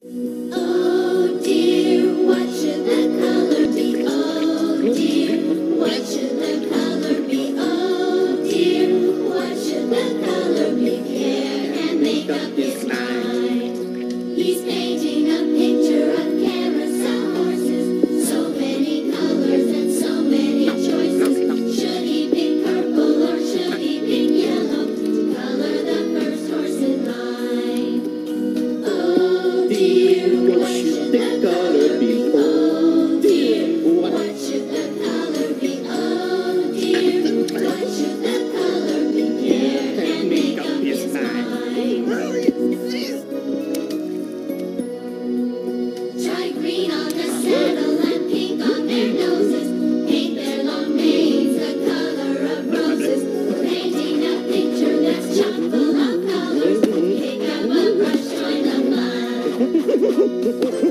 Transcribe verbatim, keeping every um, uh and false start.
Oh dear, what should the color be? Oh dear, what should the color be? Oh dear, what should the color be? Pierre can't make up his mind. He's painting a picture of carousel horses. So many colors and so many choices. Should he pick purple or should he pick yellow to color the first horse in line? Oh dear, what should the color be? Oh dear, what should the color be? Oh dear, what should the color be? Pierre can't make up his mind. Try green on the saddle and pink on their noses. Paint their long manes the color of roses. We're painting a picture that's chock full of colors. Pick up a brush, join the fun.